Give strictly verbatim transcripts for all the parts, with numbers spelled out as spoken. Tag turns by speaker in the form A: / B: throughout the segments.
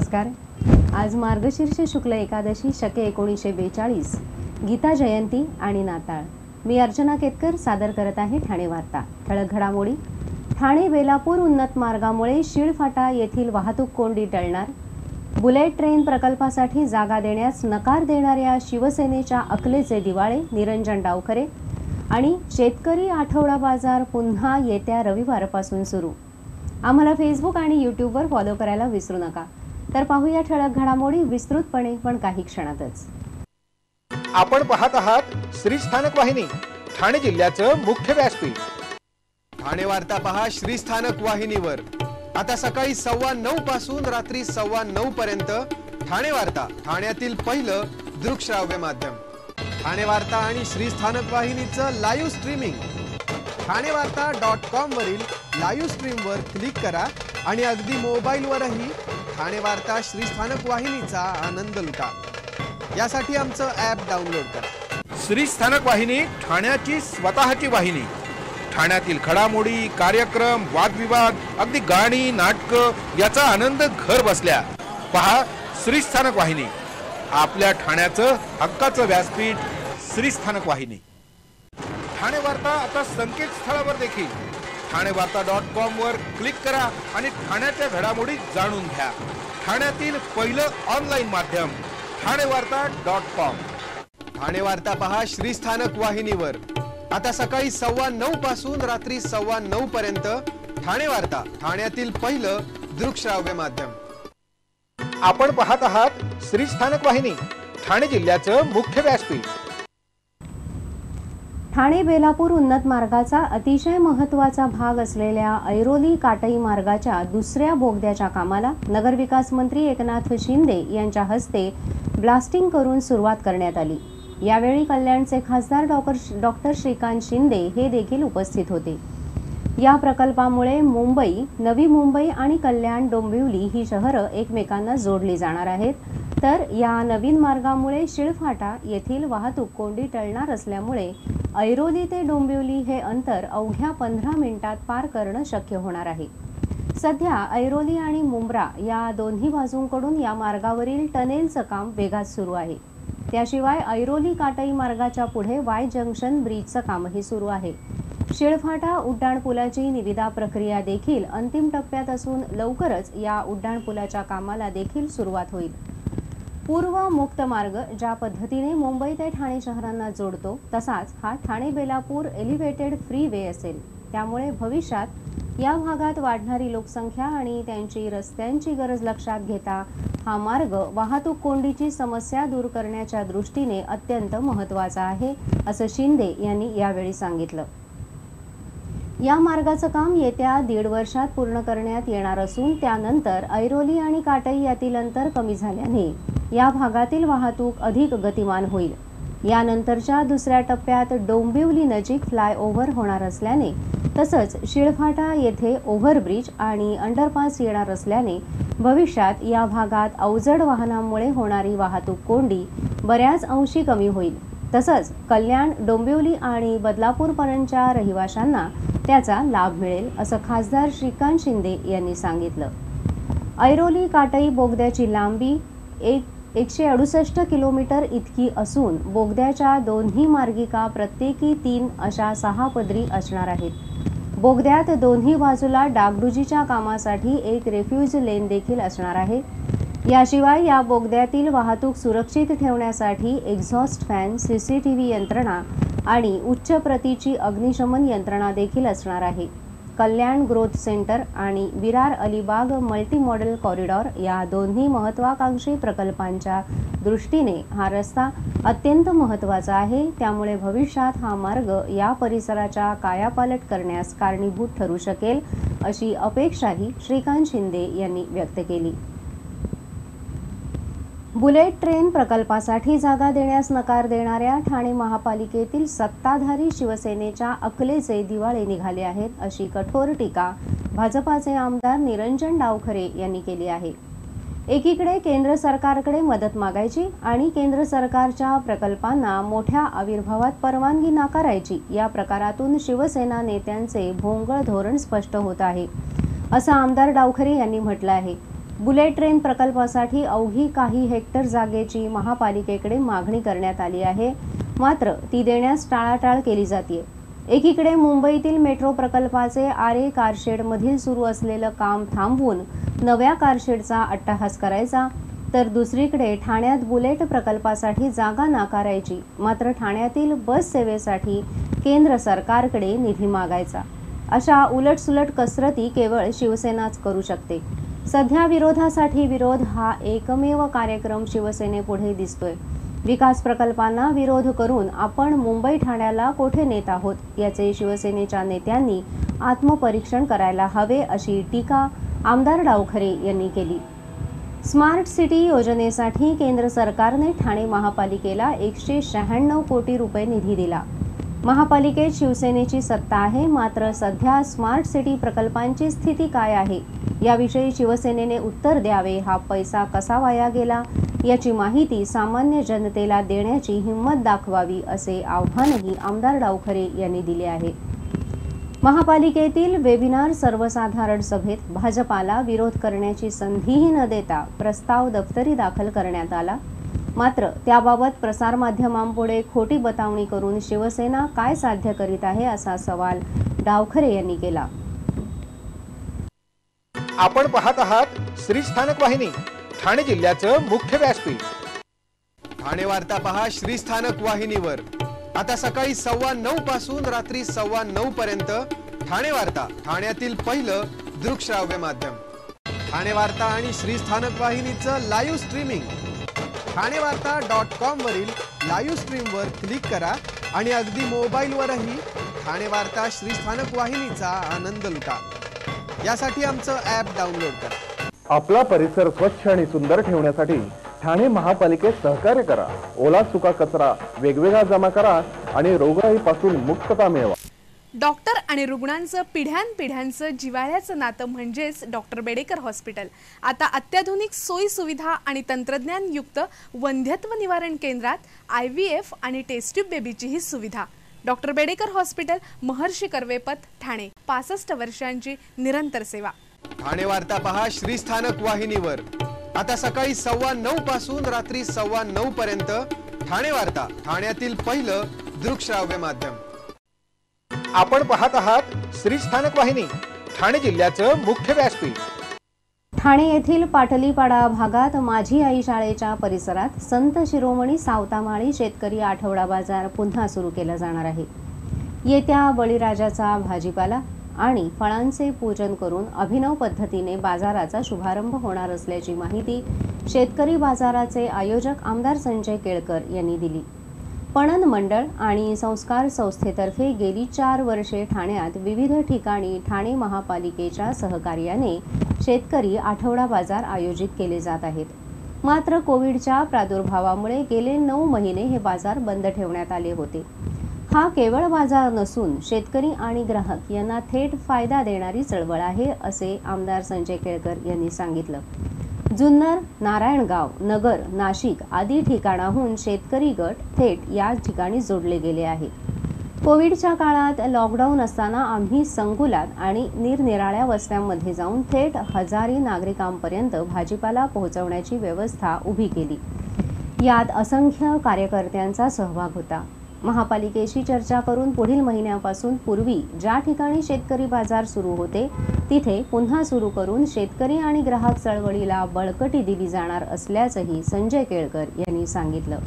A: नमस्कार। आज मार्गशीर्ष शुक्ल एकादशी शके एकोणीसशे बेचाळीस, गीता जयंती आणि नाताळ। मी अर्चना केतकर सादर करत आहे ठाणे वार्ता। ठळक घडामोडी। ठाणे बेलापूर उन्नत मार्गामुळे शिळफाटा येथील वाहतूक कोंडी टळणार। बुलेट ट्रेन प्रकल्पासाठी जागा देण्यास नकार देणाऱ्या शिवसेनेच्या अकलेचे दिवाळे, निरंजन डावखरे। आणि शेतकरी आठवडा बाजार पुन्हा येत्या रविवारपासून सुरू। आम्हाला फेसबुक आणि यूट्यूबवर फॉलो करायला विसरू नका। तर पाहूया ठळक घडामोडी विस्तृतपणे, पण काही क्षणातच।
B: आपण पाहत आहात श्री स्थानक वाहिनी, ठाणे जिल्ह्याचं मुख्य व्यासपीठ।
C: ठाणे वार्ता पहा श्री स्थानक वाहिनीवर। आता सकाळी सव्वा नऊ पासून रात्री सव्वा नऊ पर्यंत ठाणे वार्ता, ठाण्यातील पहिलं दृकश्राव्य माध्यम। ठाणे वार्ता आणि श्री स्थानक वाहिनीचं live streaming Thane Varta dot com वरील लाईव्ह स्ट्रीमवर क्लिक करा आणि अगदी मोबाईलवरही ठाणे वार्ता श्री स्थानक वाहिनीचा आनंद लुटा। यासाठी आमचं ॲप डाउनलोड करा।
B: श्री स्थानक वाहिनी ठाण्याची स्वतःची वाहिनी। ठाण्यातील घडामोडी, कार्यक्रम, वादविवाद, अगदी गाणी, नाटक याचा आनंद घर बसल्या पहा श्री स्थानक वाहिनी। आपल्या ठाण्याचं हक्काचं व्यासपीठ श्री स्थानक वाहिनी। ठाणे वार्ता आता संकेतस्थळावर देखील ठाणे वार्ता डॉट कॉम वर क्लिक करा आणि ठाण्याच्या घडामोडी जाणून घ्या। ठाण्यातील पहिलं ऑनलाईन माध्यम ठाणे वार्ता डॉट कॉम।
C: ठाणे वार्ता पहा श्री स्थानक वाहिनीवर। आता सकाळी सव्वा नऊ पासून रात्री सव्वा नऊ पर्यंत ठाणे वार्ता, ठाण्यातील पहिलं दृकश्राव्य माध्यम।
B: आपण पाहत आहात श्री स्थानक वाहिनी, ठाणे जिल्ह्याचं मुख्य व्यासपीठ।
A: ठाणे बेलापूर उन्नत मार्गाचा अतिशय महत्त्वाचा भाग असलेल्या ऐरोली काटई मार्गाच्या दुसऱ्या बोगद्याच्या कामाला नगरविकास मंत्री एकनाथ शिंदे यांच्या हस्ते ब्लास्टिंग करून सुरुवात करण्यात आली। यावेळी कल्याणचे खासदार डॉक्टर डॉक्टर श्रीकांत शिंदे हे देखील उपस्थित होते। या प्रकल्पामुळे मुंबई, नवी मुंबई आणि कल्याण डोंबिवली ही शहरं एकमेकांना जोडली जाणार आहेत। तर या नवीन मार्गामुळे शिळफाटा येथील वाहतूक कोंडी टळणार असल्यामुळे ऐरोली ते डोंबिवली हे अंतर अवघ्या पंधरा मिनिटात पार करणं शक्य होणार आहे। सध्या ऐरोली आणि मुंब्रा या दोन्ही बाजूंकडून या मार्गावरील टनेलचं काम वेगात सुरू आहे। त्याशिवाय ऐरोली काटई मार्गाच्या पुढे वाय जंक्शन ब्रिजचं कामही सुरू आहे। शिळफाटा उड्डाणपुलाची निविदा प्रक्रिया देखील अंतिम टप्प्यात असून लवकरच या उड्डाणपुलाच्या कामाला देखील सुरुवात होईल। पूर्व मुक्त मार्ग ज्या पद्धतीने मुंबई ते ठाणे शहरांना जोडतो तसाच हा Thane Belapur elevated freeway असेल। त्यामुळे भविष्यात या भागात वाढणारी लोकसंख्या आणि त्यांची रस्त्यांची गरज लक्षात घेता हा मार्ग वाहतूक कोंडीची समस्या दूर करण्याच्या दृष्टीने अत्यंत महत्त्वाचा आहे, असं शिंदे यांनी यावेळी सांगितलं। या मार्गाचं काम येत्या दीड वर्षात पूर्ण करण्यात येणार असून त्यानंतर ऐरोली आणि काटई यातील अंतर कमी झाल्याने या भागातील वाहतूक अधिक गतिमान होईल। यानंतरच्या दुसऱ्या टप्प्यात डोंबिवली नजीक फ्लायओव्हर होणार असल्याने तसंच शिळफाटा येथे ओव्हरब्रिज आणि अंडरपास येणार असल्याने भविष्यात या भागात अवजड वाहनांमुळे होणारी वाहतूक कोंडी बऱ्याच अंशी कमी होईल। तसंच कल्याण, डोंबिवली आणि बदलापूरपर्यंतच्या रहिवाशांना त्याचा लाभ मिळेल, असं खासदार श्रीकांत शिंदे यांनी सांगितलं। ऐरोली काटई बोगद्याची लांबी एक एकशे अडुसष्ट किलोमीटर इतकी असून बोगद्याच्या दोन्ही मार्गिका प्रत्येकी तीन अशा सहा पदरी असणार आहेत। बोगद्यात दोन्ही बाजूला डागडुजीच्या कामासाठी एक रेफ्यूज लेन देखील असणार आहे। याशिवाय या बोगद्यातील वाहतूक सुरक्षित ठेवण्यासाठी एक्झॉस्ट फॅन, सीसीटीव्ही यंत्रणा आणि उच्च प्रतीची अग्निशमन यंत्रणा देखील असणार आहे। कल्याण ग्रोथ सेंटर आणि Virar Alibag multi model corridor या दोन्ही महत्त्वाकांक्षी प्रकल्पांच्या दृष्टीने हा रस्ता अत्यंत महत्त्वाचा आहे। त्यामुळे भविष्यात हा मार्ग या परिसराच्या कायापालट करण्यास कारणीभूत ठरू शकेल, अशी अपेक्षाही श्रीकांत शिंदे यांनी व्यक्त केली। बुलेट ट्रेन प्रकल्पासाठी जागा देण्यास नकार देणाऱ्या ठाणे महापालिकेतील सत्ताधारी शिवसेनेच्या अकलेचे दिवाळे निघाले आहेत, अशी कठोर टीका भाजपाचे आमदार निरंजन डावखरे यांनी केली आहे। एकीकडे केंद्र सरकारकडे मदत मागायची आणि केंद्र सरकारच्या प्रकल्पांना मोठ्या आविर्भावात परवानगी नाकारायची, या प्रकारातून शिवसेना नेत्यांचे भोंगळ धोरण स्पष्ट होत आहे, असं आमदार डावखरे यांनी म्हटलं आहे। बुलेट ट्रेन प्रकल्पासाठी अवघी काही हेक्टर जागेची महापालिकेकडे मागणी करण्यात आली आहे, मात्र ती देण्यास टाळाटाळ केली जाते। एकीकडे मुंबईतील मेट्रो प्रकल्पाचे आरे कारशेडमधील सुरू असलेलं काम थांबवून नव्या कारशेडचा अट्टहास करायचा, तर दुसरीकडे ठाण्यात बुलेट प्रकल्पासाठी जागा नाकारायची, मात्र ठाण्यातील बस सेवेसाठी केंद्र सरकारकडे निधी मागायचा। अशा उलटसुलट कसरती केवळ शिवसेनाच करू शकते। सध्या विरोधासाठी विरोध हा एकमेव कार्यक्रम शिवसेनेपुढे दिसतोय। विकास प्रकल्पांना विरोध करून आपण मुंबई ठाण्याला कोठे नेत आहोत याचे शिवसेनेच्या नेत्यांनी आत्मपरीक्षण करायला हवे, अशी टीका आमदार डावखरे यांनी केली। स्मार्ट सिटी योजनेसाठी केंद्र सरकारने ठाणे महापालिकेला एकशे शहाण्णव कोटी रुपये निधी दिला। महापालिकेत शिवसेनेची सत्ता आहे, मात्र सध्या स्मार्ट सिटी प्रकल्पांची स्थिती काय आहे याविषयी शिवसेनेने उत्तर द्यावे। हा पैसा कसा वाया गेला याची माहिती सामान्य जनतेला देण्याची हिंमत दाखवावी, असे आव्हानही आमदार डावखरे यांनी दिले आहे। महापालिकेतील वेबिनार सर्वसाधारण सभेत भाजपाला विरोध करण्याची संधीही न देता प्रस्ताव दफ्तरी दाखल करण्यात आला, मात्र त्याबाबत प्रसारमाध्यमांपुढे खोटी बतावणी करून शिवसेना काय साध्य करीत आहे असा सवाल डावखरे यांनी केला।
B: आपण पाहत आहात श्री स्थानक वाहिनी, ठाणे जिल्ह्याचं मुख्य व्यासपीठ।
C: ठाणे वार्ता पहा श्री स्थानक वाहिनीवर। आता सकाळी सव्वा नऊ पासून रात्री सव्वा नऊ पर्यंत ठाणे वार्ता, ठाण्यातील पहिलं दृकश्राव्य माध्यम। ठाणे वार्ता आणि श्री स्थानक वाहिनीचं live streaming Thane Varta dot com वरील लाईव्ह स्ट्रीमवर क्लिक करा आणि अगदी मोबाईलवरही ठाणे वार्ता श्री स्थानक वाहिनीचा आनंद लुटा। यासाठी आमचं ॲप डाउनलोड करा।
D: आपला परिसर स्वच्छ आणि सुंदर ठेवण्यासाठी ठाणे महापालिकेत सहकार्य करा। ओला सुका कचरा वेगवेगळा जमा करा आणि रोगराईपासून मुक्तता मिळवा।
E: डॉक्टर आणि रुग्णांचं पिढ्यानपिढ्यांचं जिव्हाळ्याचं नातं म्हणजेच डॉक्टर बेडेकर हॉस्पिटल। आता अत्याधुनिक सोयी सुविधा आणि तंत्रज्ञान युक्त वंध्यत्व निवारण केंद्रात आय व्ही एफ आणि टेस्ट ट्यूब बेबीची ही सुविधा। Doctor Bedekar hospital, Maharshi Karvepath, Thane. पासष्ट वर्षांची निरंतर सेवा।
C: ठाणे वार्ता पहा श्री स्थानक वाहिनीवर। आता सकाळी सव्वा नऊ पासून रात्री सव्वा नऊ पर्यंत ठाणे वार्ता, ठाण्यातील पहिलं दृकश्राव्य माध्यम।
B: आपण पाहत आहात श्री स्थानक वाहिनी, ठाणे जिल्ह्याचं मुख्य व्यासपीठ।
A: ठाणे येथील पाटलीपाडा भागात माझी आई शाळेच्या परिसरात संत शिरोमणी सावतामाळी शेतकरी आठवडा बाजार पुन्हा सुरू केला जाणार आहे। येत्या बळीराजाचा भाजीपाला आणि फळांचे पूजन करून अभिनव पद्धतीने बाजाराचा शुभारंभ होणार असल्याची माहिती शेतकरी बाजाराचे आयोजक आमदार संजय केळकर यांनी दिली। पणन मंडळ आणि संस्कार संस्थेतर्फे गेली चार वर्षे ठाण्यात विविध ठिकाणी ठाणे महापालिकेच्या सहकार्याने शेतकरी आठवडा बाजार आयोजित केले जात आहेत, मात्र कोविडच्या प्रादुर्भावामुळे गेले नऊ महिने हे बाजार बंद ठेवण्यात आले होते। हा केवळ बाजार नसून शेतकरी आणि ग्राहक यांना थेट फायदा देणारी चळवळ आहे, असे आमदार संजय केळकर यांनी सांगितलं। जुन्नर, नारायणगाव, नगर, नाशिक आदी ठिकाणाहून शेतकरी गट थेट या ठिकाणी जोडले गेले आहेत। कोविडच्या काळात लॉकडाऊन असताना आम्ही संकुलात आणि निरनिराळ्या वस्त्यांमध्ये जाऊन थेट हजारी नागरिकांपर्यंत भाजीपाला पोहोचवण्याची व्यवस्था उभी केली। यात असंख्य कार्यकर्त्यांचा सहभाग होता। महापालिकेशी चर्चा करून पुढील महिन्यापासून पूर्वी ज्या ठिकाणी शेतकरी बाजार सुरू होते तिथे पुन्हा सुरू करून शेतकरी आणि ग्राहक चळवळीला बळकटी दिली जाणार असल्याचंही संजय केळकर यांनी सांगितलं।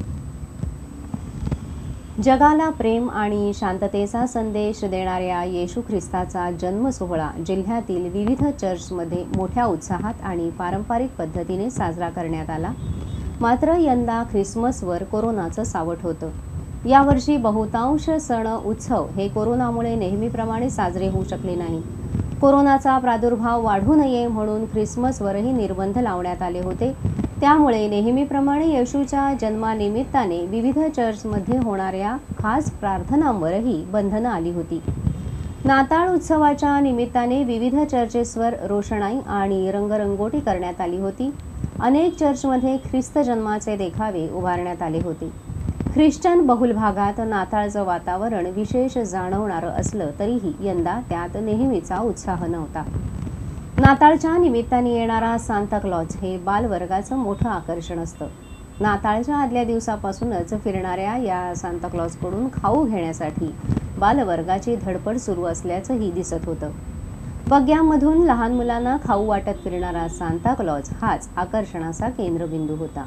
A: जगाला प्रेम आणि शांततेचा संदेश देणाऱ्या येशू ख्रिस्ताचा जन्म सोहळा जिल्ह्यातील विविध चर्चमध्ये मोठ्या उत्साहात आणि पारंपरिक पद्धतीने साजरा करण्यात आला, मात्र यंदा ख्रिसमसवर कोरोनाचं सावट होतं। यावर्षी बहुतांश सण उत्सव हे कोरोनामुळे नेहमीप्रमाणे साजरे होऊ शकले नाही। कोरोनाचा प्रादुर्भाव वाढू नये म्हणून ख्रिसमसवरही निर्बंध लावण्यात आले होते। त्यामुळे नेहमीप्रमाणे येशूच्या जन्मानिमित्ताने विविध चर्चमध्ये होणाऱ्या खास प्रार्थनांवरही बंधनं आली होती। नाताळ उत्सवाच्या निमित्ताने विविध चर्चेसवर रोषणाई आणि रंगरंगोटी करण्यात आली होती। अनेक चर्चमध्ये ख्रिस्त जन्माचे देखावे उभारण्यात आले होते। ख्रिश्चन बहुल भागात नाताळचं वातावरण विशेष जाणवणारं असलं तरीही यंदा त्यात नेहमीचा उत्साह नव्हता। नाताळच्या निमित्ताने येणारा सांताक्लॉज हे बालवर्गाचं मोठं आकर्षण असतं. नाताळच्या आदल्या दिवसापासूनच फिरणाऱ्या या सांताक्लॉजकडून खाऊ घेण्यासाठी बालवर्गाची धडपड सुरू असल्याचंही दिसत होतं. बग्यामधून लहान मुलांना खाऊ वाटत फिरणारा सांताक्लॉज हाच आकर्षणाचा केंद्रबिंदू होता.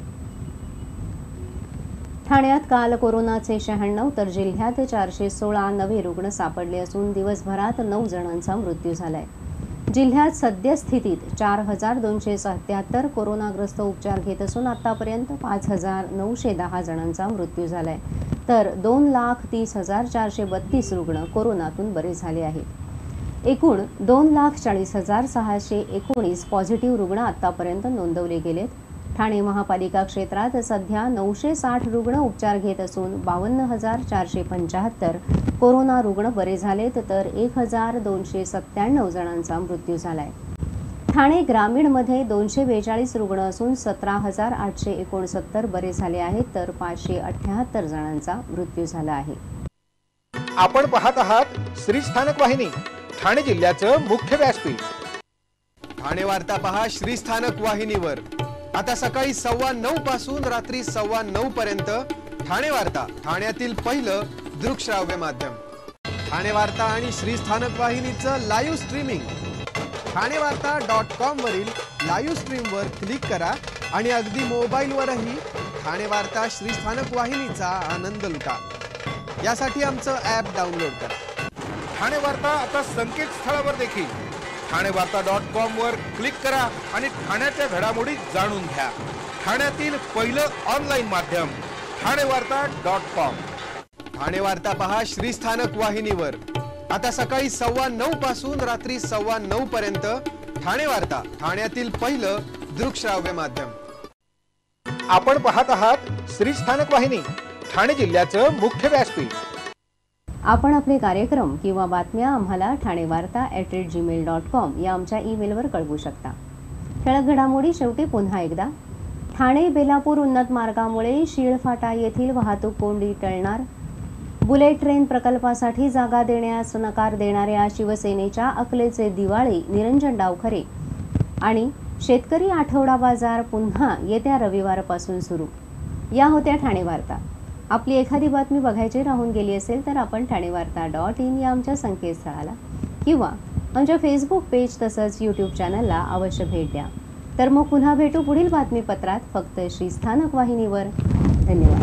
A: ठाण्यात काल कोरोनाचे शहाण्णव तर जिल्ह्यात चारशे सोळा नवे रुग्ण सापडले असून दिवसभरात नऊ जणांचा मृत्यू झालाय. जिल्ह्यात सद्यस्थितीत चार हजार दोनशे सत्याहत्तर कोरोनाग्रस्त उपचार घेत असून आतापर्यंत पाच हजार नऊशे दहा जणांचा मृत्यू झालाय, तर दोन लाख तीस हजार चारशे बत्तीस रुग्ण कोरोनातून बरे झाले आहेत. एकूण दोन लाख चाळीस हजार सहाशे एकोणीस पॉझिटिव्ह रुग्ण आतापर्यंत नोंदवले गेलेत. ठाणे महापालिका क्षेत्रात सध्या नऊशे साठ रुग्ण उपचार घेत असून बावन्न हजार चारशे पंच्याहत्तर कोरोना रुग्ण बरे झालेत, तर एक हजार दोनशे सत्त्याण्णव जणांचा मृत्यू झालाय. ठाणे ग्रामीणमध्ये दोनशे बेचाळीस रुग्ण असून सतरा हजार आठशे एकोणसत्तर बरे झाले आहेत, तर पाचशे अठ्ठ्याहत्तर जणांचा मृत्यू झाला आहे.
B: आपण पाहत आहात श्री स्थानक वाहिनी, ठाणे जिल्ह्याचं मुख्य व्यासपीठ.
C: ठाणे वार्ता पहा श्री स्थानक वाहिनीवर. आता सकाळी सव्वा नऊ पासून रात्री सव्वा नऊ पर्यंत ठाणे वार्ता, ठाण्यातील पहिलं दृकश्राव्य माध्यम. ठाणे वार्ता आणि श्री स्थानक वाहिनीचं live streaming Thane Varta dot com वरील लाईव्ह स्ट्रीमवर क्लिक करा आणि अगदी मोबाईलवरही ठाणे वार्ता श्री स्थानक वाहिनीचा आनंद लुटा. यासाठी आमचं ॲप डाउनलोड करा.
B: ठाणे वार्ता आता संकेतस्थळावर देखील ठाणे वार्ता डॉट कॉम वर क्लिक करा आणि ठाण्याच्या घडामोडी जाणून घ्या. ठाण्यातील पहिलं ऑनलाईन माध्यम ठाणे वार्ता डॉट कॉम.
C: ठाणे वार्ता पहा श्री स्थानक वाहिनीवर. आता सकाळी सव्वा नऊ पासून रात्री सव्वा नऊ पर्यंत ठाणे वार्ता, ठाण्यातील पहिलं दृकश्राव्य माध्यम.
B: आपण पाहत आहात श्री स्थानक वाहिनी, ठाणे जिल्ह्याचं मुख्य व्यासपीठ.
A: आपण आपले कार्यक्रम किंवा बातम्या आम्हाला Thane Varta at rate Gmail dot com या आमच्या ईमेलवर कळवू शकता. ठळक घडामोडी शेवटी पुन्हा एकदा. ठाणे बेलापूर उन्नत मार्गामुळे शीळफाटा येथील वाहतूक कोंडी टळणार. बुलेट ट्रेन प्रकल्पासाठी जागा देण्यास नकार देणाऱ्या शिवसेनेच्या अकलेचे दिवाळे निरंजन डावखरे. आणि शेतकरी आठवडा बाजार पुन्हा येत्या रविवारपासून सुरू. या होत्या ठाणे वार्ता. आपली एखादी बातमी बघायची राहून गेली असेल तर आपण ठाणे वार्ता डॉट इन या आमच्या संकेतस्थळाला किंवा आमच्या फेसबुक पेज तसंच यूट्यूब चॅनलला अवश्य भेट द्या. तर मग पुन्हा भेटू पुढील बातमीपत्रात फक्त श्री स्थानक वाहिनीवर. धन्यवाद.